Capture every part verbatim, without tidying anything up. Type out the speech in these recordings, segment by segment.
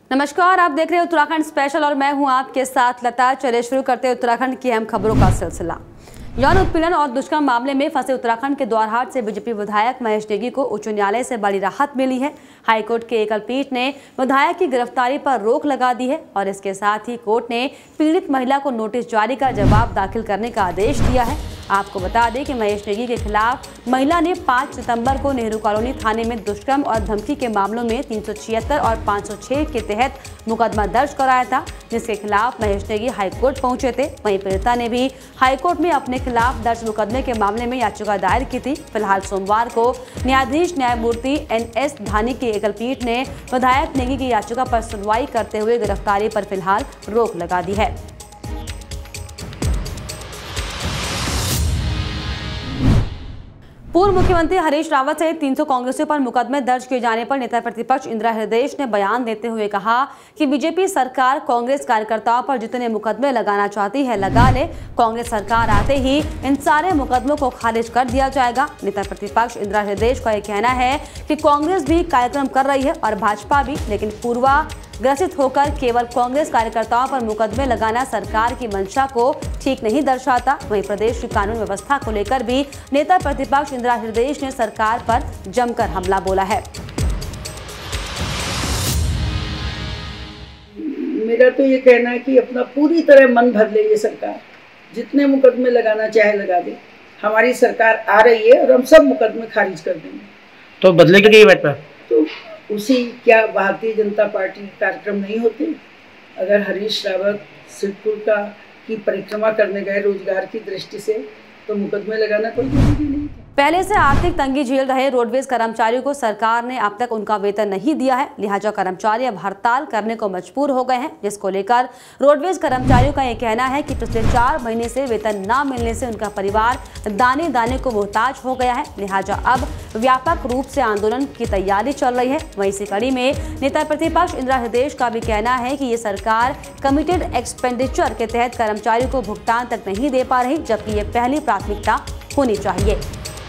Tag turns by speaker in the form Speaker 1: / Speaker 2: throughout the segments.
Speaker 1: नमस्कार, आप देख रहे हैं उत्तराखंड स्पेशल और मैं हूं आपके साथ लता। चलिए शुरू करते हैं उत्तराखंड की अहम खबरों का सिलसिला। यौन उत्पीड़न और दुष्कर्म मामले में फंसे उत्तराखंड के द्वारहाट से बीजेपी विधायक महेश नेगी को उच्च न्यायालय से बड़ी राहत मिली है। हाईकोर्ट के एकल पीठ ने विधायक की गिरफ्तारी पर रोक लगा दी है और इसके साथ ही कोर्ट ने पीड़ित महिला को नोटिस जारी कर जवाब दाखिल करने का आदेश दिया है। आपको बता दें कि महेश नेगी के खिलाफ महिला ने पाँच सितंबर को नेहरू कॉलोनी थाने में दुष्कर्म और धमकी के मामलों में तीन सौ छिहत्तर और पाँच सौ छह के तहत मुकदमा दर्ज कराया था, जिसके खिलाफ महेश नेगी हाईकोर्ट पहुंचे थे। वहीं पीड़िता ने भी हाईकोर्ट में अपने खिलाफ दर्ज मुकदमे के मामले में याचिका दायर की थी। फिलहाल सोमवार को न्यायाधीश न्यायमूर्ति एन एस धानी की एकल पीठ ने विधायक नेगी की याचिका पर सुनवाई करते हुए गिरफ्तारी पर फिलहाल रोक लगा दी है। पूर्व मुख्यमंत्री हरीश रावत सहित तीन सौ कांग्रेसियों पर मुकदमे दर्ज किए जाने पर नेता प्रतिपक्ष इंदिरा हृदयेश ने बयान देते हुए कहा कि बीजेपी सरकार कांग्रेस कार्यकर्ताओं पर जितने मुकदमे लगाना चाहती है लगा ले। कांग्रेस सरकार आते ही इन सारे मुकदमों को खारिज कर दिया जाएगा। नेता प्रतिपक्ष इंदिरा हृदयेश का यह कहना है कि कांग्रेस भी कार्यक्रम कर रही है और भाजपा भी, लेकिन पूर्वा ग्रसित होकर केवल कांग्रेस कार्यकर्ताओं पर मुकदमे लगाना सरकार की मंशा को ठीक नहीं दर्शाता। वहीं प्रदेश की कानून व्यवस्था को लेकर भी नेता प्रतिपक्ष इंदिरा हृदयेश ने सरकार पर जमकर हमला बोला है।
Speaker 2: मेरा तो ये कहना है कि अपना पूरी तरह मन भर ले ये सरकार, जितने मुकदमे लगाना चाहे लगा दे। हमारी सरकार आ रही है और हम सब मुकदमे खारिज कर देंगे।
Speaker 3: तो बदले की बात पर
Speaker 2: तो उसी क्या भारतीय जनता पार्टी कार्यक्रम नहीं होते? अगर हरीश रावत सिद्धपुर का की परिक्रमा करने गए रोजगार की दृष्टि से, तो मुकदमे लगाना कोई जरूरी नहीं था।
Speaker 1: पहले से आर्थिक तंगी झेल रहे रोडवेज कर्मचारियों को सरकार ने अब तक उनका वेतन नहीं दिया है, लिहाजा कर्मचारी अब हड़ताल करने को मजबूर हो गए हैं, जिसको लेकर रोडवेज कर्मचारियों का ये कहना है कि पिछले चार महीने से वेतन न मिलने से उनका परिवार दाने दाने को मोहताज हो गया है। लिहाजा अब व्यापक रूप से आंदोलन की तैयारी चल रही है। वहीं इसी कड़ी में नेता प्रतिपक्ष इंदिरा हृदयेश का भी कहना है कि ये सरकार कमिटेड एक्सपेंडिचर के तहत कर्मचारियों को भुगतान तक नहीं दे पा रही, जबकि ये पहली प्राथमिकता होनी चाहिए।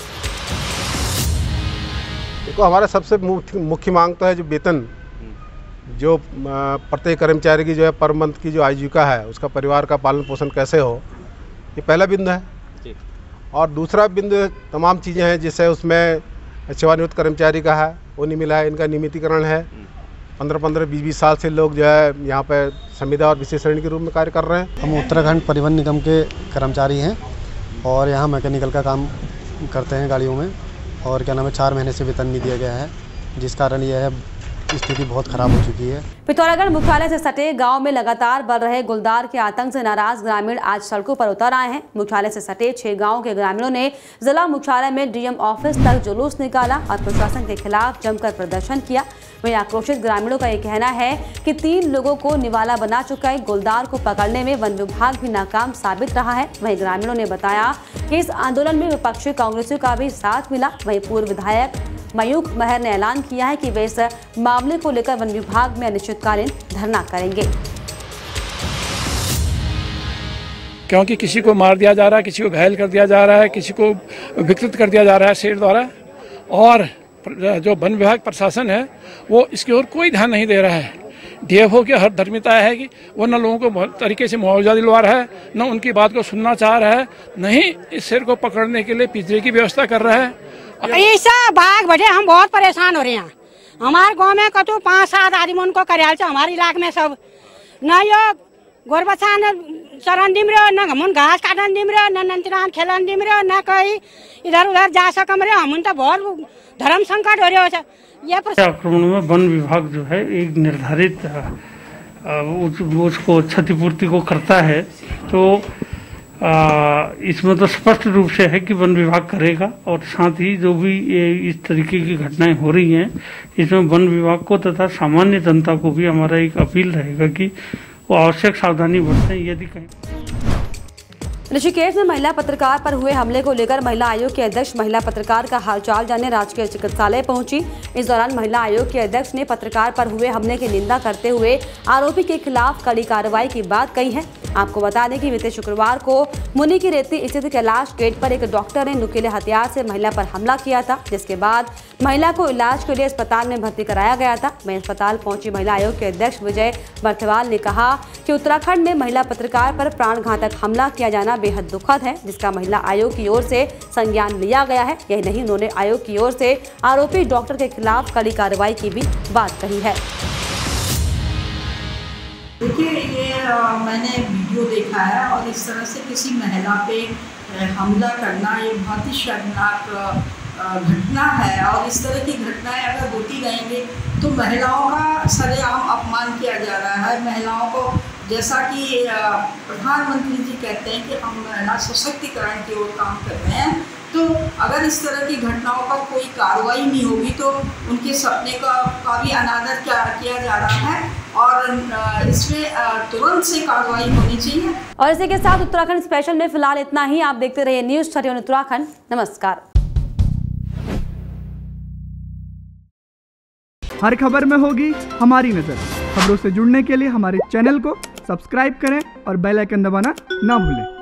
Speaker 4: देखो, हमारा सबसे मुख्य मांग तो है जो वेतन, जो प्रत्येक कर्मचारी की जो है पर मंथ की जो आजीविका है, उसका परिवार का पालन पोषण कैसे हो, ये पहला बिंदु है। और दूसरा बिंदु तमाम चीज़ें हैं, जैसे उसमें सेवानिवृत्त कर्मचारी का है, वो नहीं मिला है। इनका नियमितीकरण है। पंद्रह पंद्रह बीस बीस साल से लोग जो है यहाँ पर संविदा और विशेष श्रेणी के रूप में कार्य कर रहे हैं।
Speaker 5: हम उत्तराखंड परिवहन निगम के कर्मचारी हैं और यहाँ मैकेनिकल का काम करते हैं गाड़ियों में, और क्या नाम है, चार महीने से वेतन नहीं दिया गया है, जिस कारण यह है स्थिति बहुत खराब हो चुकी है।
Speaker 1: पिथौरागढ़ मुख्यालय से सटे गांव में लगातार बढ़ रहे गुलदार के आतंक से नाराज ग्रामीण आज सड़कों पर उतर आए हैं। मुख्यालय से सटे छह गांवों के ग्रामीणों ने जिला मुख्यालय में डीएम ऑफिस तक जुलूस निकाला और प्रशासन के खिलाफ जमकर प्रदर्शन किया। वहीं आक्रोशित ग्रामीणों का ये कहना है कि तीन लोगों को निवाला बना चुका है। गुलदार को पकड़ने में वन विभाग भी नाकाम साबित रहा है। वहीं ग्रामीणों ने बताया कि इस आंदोलन में विपक्षी कांग्रेसियों का भी साथ मिला। वहीं पूर्व विधायक मयूख महर ने ऐलान किया है कि वे इस मामले को लेकर वन विभाग में अनिश्चितकालीन धरना करेंगे,
Speaker 6: क्योंकि किसी को मार दिया जा रहा है, किसी को घायल कर दिया जा रहा है, किसी को विकृत कर दिया जा रहा है शेर द्वारा, और जो वन विभाग प्रशासन है वो इसकी ओर कोई ध्यान नहीं दे रहा है। डीएफओ की हर धर्मिता है कि वो न लोगों को बहुत तरीके से मुआवजा दिलवा रहा है, न उनकी बात को सुनना चाह रहा है, नहीं इस शेर को पकड़ने के लिए पिंजरे की व्यवस्था कर रहा है।
Speaker 7: ऐसा भाग बटे हम बहुत परेशान हो रहे हैं। हमारे गांव में कतो पाँच सात आदमी उनको करियाल से हमारे इलाके में सब न यो गोरबसा न चरण दिम रहे, न हम घास काटन दिम रहे, न नंतरान खेलन दिम रहे, न कहीं इधर उधर जा सकम रहे। हम तो बहुत धर्म संकट हो रहे हो। ये
Speaker 8: आक्रमण में वन विभाग जो है एक निर्धारित उसको क्षतिपूर्ति को करता है, तो आ, इसमें तो स्पष्ट रूप से है कि वन विभाग करेगा। और साथ ही जो भी ये इस तरीके की घटनाएं हो रही हैं, इसमें वन विभाग को तथा सामान्य जनता को भी हमारा एक अपील रहेगा कि वो आवश्यक सावधानी बरतें। यदि कहीं
Speaker 1: ऋषिकेश में महिला पत्रकार पर हुए हमले को लेकर महिला आयोग के अध्यक्ष महिला पत्रकार का हालचाल जानने राजकीय चिकित्सालय पहुंची। इस दौरान महिला आयोग के अध्यक्ष ने पत्रकार पर हुए हमले की निंदा करते हुए आरोपी के खिलाफ कड़ी कार्रवाई की बात कही है। आपको बता दें कि बीते शुक्रवार को मुनि की रेती स्थित कैलाश गेट पर एक डॉक्टर ने नुकीले हथियार से महिला पर हमला किया था, जिसके बाद महिला को इलाज के लिए अस्पताल में भर्ती कराया गया था। वहीं अस्पताल पहुंची महिला आयोग के अध्यक्ष विजय बर्थवाल ने कहा कि उत्तराखंड में महिला पत्रकार पर प्राणघातक हमला किया जाना बेहद दुखद है, जिसका महिला आयोग की ओर से संज्ञान लिया गया है। यही नहीं, उन्होंने आयोग की ओर से आरोपी डॉक्टर के खिलाफ कड़ी कार्रवाई की भी बात कही है।
Speaker 2: देखिए, ये आ, मैंने वीडियो देखा है और इस तरह से किसी महिला पे हमला करना ये बहुत ही शर्मनाक घटना है। और इस तरह की घटनाएं अगर होती रहेंगी तो महिलाओं का सरेआम अपमान किया जा रहा है। महिलाओं को, जैसा कि प्रधानमंत्री जी कहते हैं कि हम महिला सशक्तिकरण की ओर काम कर रहे हैं, तो अगर इस तरह की घटनाओं पर कोई कार्रवाई नहीं होगी तो उनके सपने का का भी अनादर किया, किया जा रहा है और इसमें तुरंत से कार्रवाई होनी चाहिए।
Speaker 1: और इसी के साथ उत्तराखंड स्पेशल में फिलहाल इतना ही। आप देखते रहिए न्यूज़ थर्टी वन उत्तराखंड। नमस्कार।
Speaker 9: हर खबर में होगी हमारी नजर। खबरों से जुड़ने के लिए हमारे चैनल को सब्सक्राइब करें और बेल आइकन दबाना ना भूलें।